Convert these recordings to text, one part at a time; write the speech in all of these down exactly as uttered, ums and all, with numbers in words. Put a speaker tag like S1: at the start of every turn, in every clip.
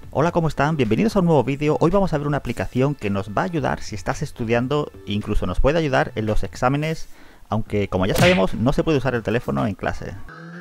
S1: Hola, ¿cómo están? Bienvenidos a un nuevo vídeo. Hoy vamos a ver una aplicación que nos va a ayudar si estás estudiando e incluso nos puede ayudar en los exámenes, aunque como ya sabemos no se puede usar el teléfono en clase.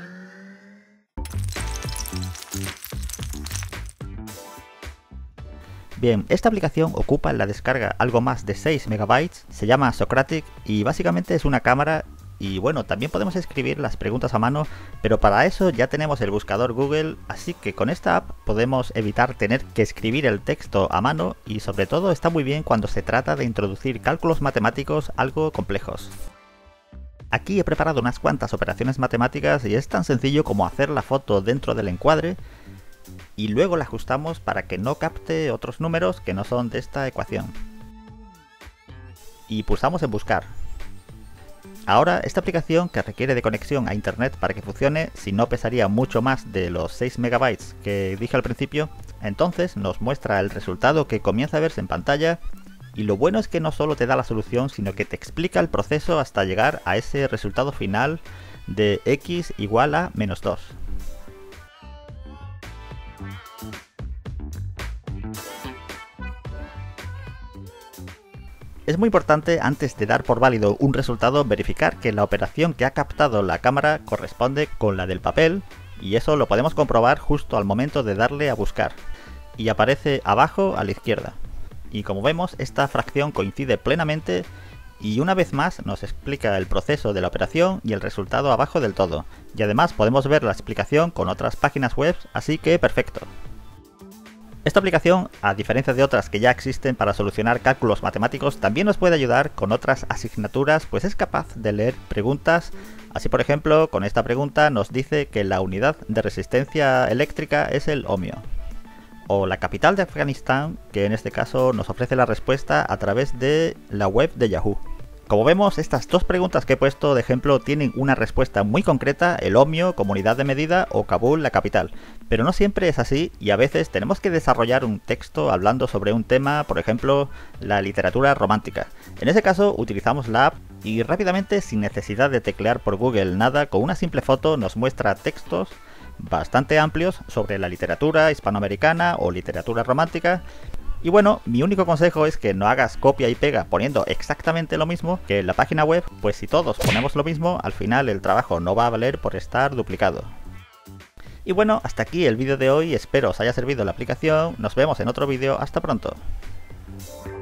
S1: Bien, esta aplicación ocupa en la descarga algo más de seis megabytes, se llama Socratic y básicamente es una cámara. Y bueno, también podemos escribir las preguntas a mano, pero para eso ya tenemos el buscador Google, así que con esta app podemos evitar tener que escribir el texto a mano y sobre todo está muy bien cuando se trata de introducir cálculos matemáticos algo complejos. Aquí he preparado unas cuantas operaciones matemáticas y es tan sencillo como hacer la foto dentro del encuadre y luego la ajustamos para que no capte otros números que no son de esta ecuación. Y pulsamos en buscar. Ahora, esta aplicación, que requiere de conexión a internet para que funcione, si no pesaría mucho más de los seis megabytes que dije al principio, entonces nos muestra el resultado que comienza a verse en pantalla, y lo bueno es que no solo te da la solución, sino que te explica el proceso hasta llegar a ese resultado final de x igual a menos dos. Es muy importante, antes de dar por válido un resultado, verificar que la operación que ha captado la cámara corresponde con la del papel, y eso lo podemos comprobar justo al momento de darle a buscar. Y aparece abajo a la izquierda. Y como vemos, esta fracción coincide plenamente y una vez más nos explica el proceso de la operación y el resultado abajo del todo. Y además podemos ver la explicación con otras páginas web, así que perfecto. Esta aplicación, a diferencia de otras que ya existen para solucionar cálculos matemáticos, también nos puede ayudar con otras asignaturas, pues es capaz de leer preguntas. Así, por ejemplo, con esta pregunta nos dice que la unidad de resistencia eléctrica es el ohmio. O la capital de Afganistán, que en este caso nos ofrece la respuesta a través de la web de Yahoo. Como vemos, estas dos preguntas que he puesto de ejemplo tienen una respuesta muy concreta, el ohmio como unidad de medida o Kabul la capital. Pero no siempre es así y a veces tenemos que desarrollar un texto hablando sobre un tema, por ejemplo, la literatura romántica. En ese caso utilizamos la app y rápidamente, sin necesidad de teclear por Google nada, con una simple foto nos muestra textos bastante amplios sobre la literatura hispanoamericana o literatura romántica. Y bueno, mi único consejo es que no hagas copia y pega poniendo exactamente lo mismo que en la página web, pues si todos ponemos lo mismo, al final el trabajo no va a valer por estar duplicado. Y bueno, hasta aquí el vídeo de hoy, espero os haya servido la aplicación, nos vemos en otro vídeo, hasta pronto.